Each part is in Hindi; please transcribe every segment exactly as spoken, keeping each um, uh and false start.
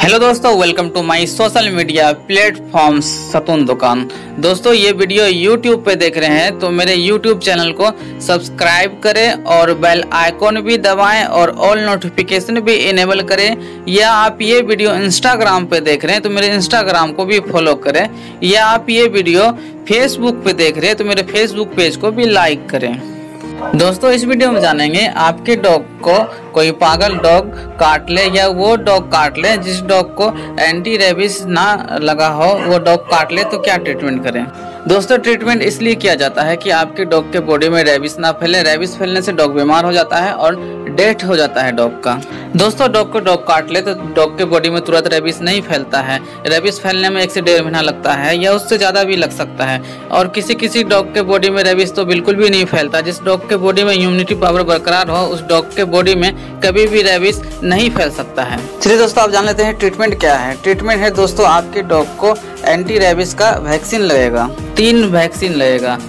हेलो दोस्तों, welcome to my social media platform सतून दुकान। दोस्तों, ये वीडियो यूट्यूब पे देख रहे हैं तो मेरे यूट्यूब चैनल को सब्सक्राइब करें और बेल आइकॉन भी दबाएं और ऑल नोटिफिकेशन भी इनेबल करें। या आप ये वीडियो इंस्टाग्राम पे देख रहे हैं तो मेरे इंस्टाग्राम को भी फॉलो करें। या आप ये वीडियो फेसबुक पे देख रहे हैं तो मेरे फेसबुक पेज को भी लाइक करें। दोस्तों, इस वीडियो में जानेंगे आपके डॉग को कोई पागल डॉग काट ले या वो डॉग काट ले जिस डॉग को एंटी रेबीज ना लगा हो, वो डॉग काट ले तो क्या ट्रीटमेंट करें। दोस्तों, ट्रीटमेंट इसलिए किया जाता है कि आपके डॉग के बॉडी में रेबीज ना फैले। रेबीज फैलने से डॉग बीमार हो जाता है और डेथ हो जाता है डॉग का। दोस्तों, डॉग को डॉग काट ले तो डॉग के बॉडी में तुरंत रेबीज नहीं फैलता है। रेबीज फैलने में एक से डेढ़ महीना लगता है या उससे ज़्यादा भी लग सकता है। और किसी किसी डॉग के बॉडी में रेबीज तो बिल्कुल भी नहीं फैलता। जिस डॉग के बॉडी में इम्यूनिटी पावर बरकरार हो उस डॉग के बॉडी में कभी भी रेबीज नहीं फैल सकता है। चलिए दोस्तों, आप जान लेते हैं ट्रीटमेंट क्या है। ट्रीटमेंट है दोस्तों, आपके डॉग को एंटी रेबीज का वैक्सीन लगेगा। तीन वैक्सीन लगेगा।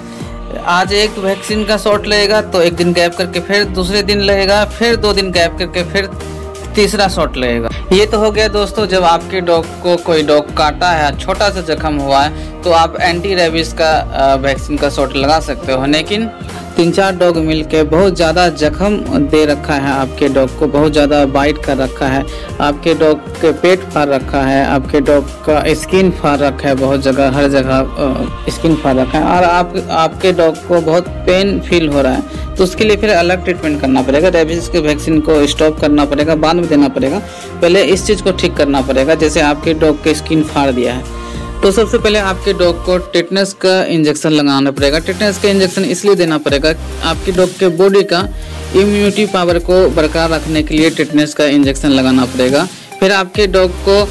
आज एक वैक्सीन का शॉट लगेगा तो एक दिन गैप करके फिर दूसरे दिन लगेगा, फिर दो दिन गैप करके फिर तीसरा शॉट लगेगा। ये तो हो गया दोस्तों, जब आपके डॉग को कोई डॉग काटा है, छोटा सा जख्म हुआ है तो आप एंटी रेबीज का वैक्सीन का शॉट लगा सकते हो। लेकिन तीन चार डॉग मिलके बहुत ज़्यादा जख्म दे रखा है, आपके डॉग को बहुत ज़्यादा बाइट कर रखा है, आपके डॉग के पेट फाड़ रखा है, आपके डॉग का स्किन फाड़ रखा है, बहुत जगह हर जगह स्किन फाड़ रखा है और आप आपके डॉग को बहुत पेन फील हो रहा है तो उसके लिए फिर अलग ट्रीटमेंट करना पड़ेगा। रेबीज के वैक्सीन को स्टॉप करना पड़ेगा, बाद में देना पड़ेगा। पहले इस चीज़ को ठीक करना पड़ेगा। जैसे आपके डॉग के स्किन फाड़ दिया है तो सबसे पहले आपके डॉग को टेटनस का इंजेक्शन लगाना पड़ेगा। टेटनस का इंजेक्शन इसलिए देना पड़ेगा, आपके डॉग के बॉडी का इम्यूनिटी पावर को बरकरार रखने के लिए टेटनस का इंजेक्शन लगाना पड़ेगा। फिर आपके डॉग को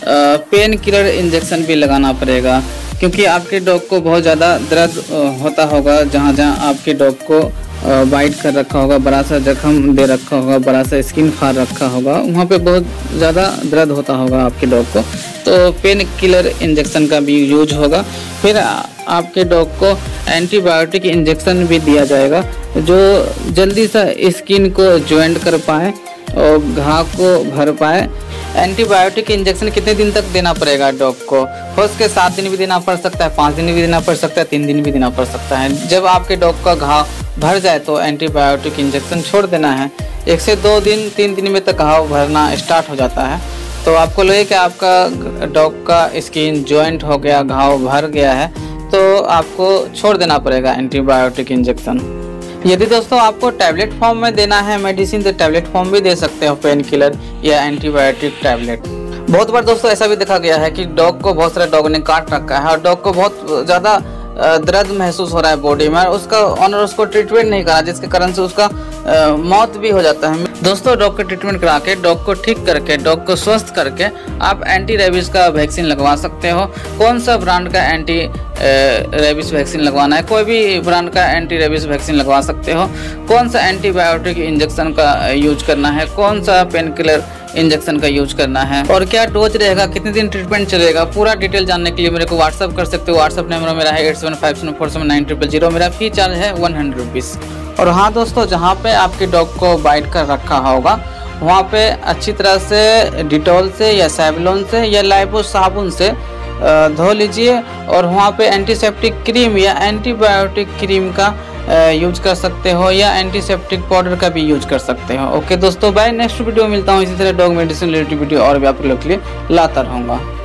पेन किलर इंजेक्शन भी लगाना पड़ेगा, क्योंकि आपके डॉग को बहुत ज़्यादा दर्द होता होगा। जहाँ जहाँ आपके डॉग को बाइट कर रखा होगा, बड़ा सा जख्म दे रखा होगा, बड़ा सा स्किन फाड़ रखा होगा, वहाँ पे बहुत ज़्यादा दर्द होता होगा आपके डॉग को, तो पेन किलर इंजेक्शन का भी यूज होगा। फिर आपके डॉग को एंटीबायोटिक इंजेक्शन भी दिया जाएगा जो जल्दी सा स्किन को ज्वाइंट कर पाए और घाव को भर पाए। एंटीबायोटिक इंजेक्शन कितने दिन तक देना पड़ेगा डॉग को? हो सके सात दिन भी देना पड़ सकता है, पाँच दिन भी देना पड़ सकता है, तीन दिन भी देना पड़ सकता है। जब आपके डॉग का घाव भर जाए तो एंटीबायोटिक इंजेक्शन छोड़ देना है। एक से दो दिन तीन दिन में तक घाव भरना स्टार्ट हो जाता है तो आपको लगे कि आपका डॉग का स्किन जॉइंट हो गया, घाव भर गया है, तो आपको छोड़ देना पड़ेगा एंटीबायोटिक इंजेक्शन। यदि दोस्तों आपको टैबलेट फॉर्म में देना है मेडिसिन तो टैबलेट फॉर्म भी दे सकते हो, पेन किलर या एंटीबायोटिक टैबलेट। बहुत बार दोस्तों ऐसा भी देखा गया है कि डॉग को बहुत सारे डॉग ने काट रखा है और डॉग को बहुत ज़्यादा दर्द महसूस हो रहा है बॉडी में, उसका ऑनर उसको ट्रीटमेंट नहीं करा, जिसके कारण से उसका आ, मौत भी हो जाता है। दोस्तों, डॉग का ट्रीटमेंट करा के, डॉग को ठीक करके, डॉग को स्वस्थ करके आप एंटी रेबीज का वैक्सीन लगवा सकते हो। कौन सा ब्रांड का एंटी रेबीज वैक्सीन लगवाना है, कोई भी ब्रांड का एंटी रेबीज वैक्सीन लगवा सकते हो। कौन सा एंटीबायोटिक इंजेक्शन का यूज करना है, कौन सा पेन किलर इंजेक्शन का यूज करना है और क्या डोज रहेगा, कितने दिन ट्रीटमेंट चलेगा, पूरा डिटेल जानने के लिए मेरे को व्हाट्सअप कर सकते हो। व्हाट्सअप नंबर मेरा है eight seven five seven four seven nine triple zero. मेरा फी चार्ज है वन हंड्रेड रुपीज़। और हाँ दोस्तों, जहाँ पे आपके डॉग को बाइट कर रखा होगा वहाँ पे अच्छी तरह से डिटॉल से या सेवलॉन से या लाइफो साबुन से धो लीजिए और वहाँ पे एंटीसेप्टिक क्रीम या एंटीबायोटिक क्रीम का यूज कर सकते हो या एंटीसेप्टिक पाउडर का भी यूज कर सकते हो। ओके दोस्तों, बाय। नेक्स्ट वीडियो मिलता हूँ इसी तरह डॉग मेडिसिन रिलेटेड वीडियो और भी आप लोग के लिए लाता रहूँगा।